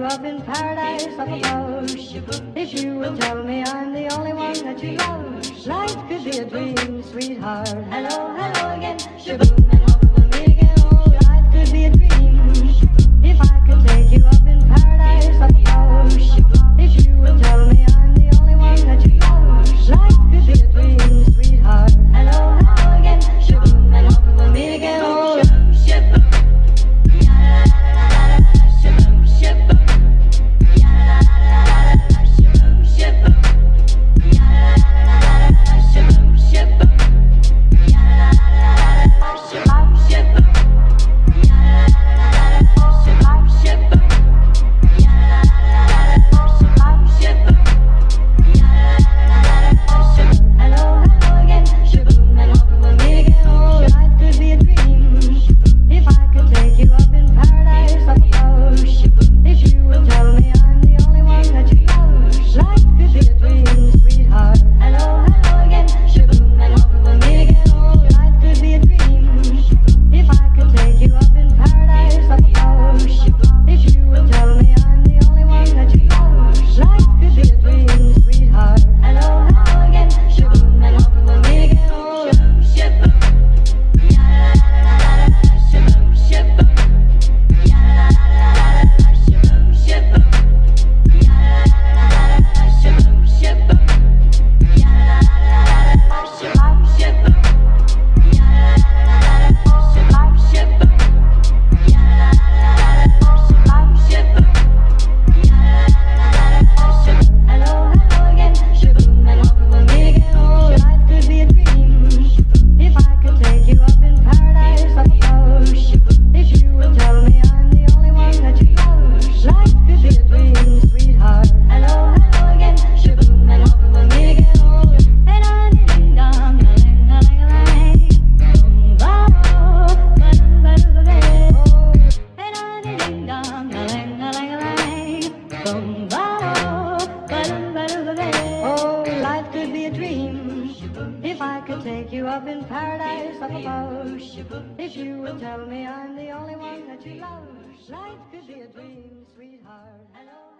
up in paradise up above. If you would tell me I'm the only one that you love, life could be a dream, sweetheart. Hello, hello again, shaboom, and hope we'll meet again. Oh, life could be a dream. If I could take you up in paradise up above. If you would tell me I'm the only one that you love, life could be a dream, sweetheart. Hello, hello again, shaboom, and hope we'll meet again. Oh, shaboom. If I could take you up in paradise up above, if you would tell me I'm the only one that you love, life could be a dream, sweetheart. Hello.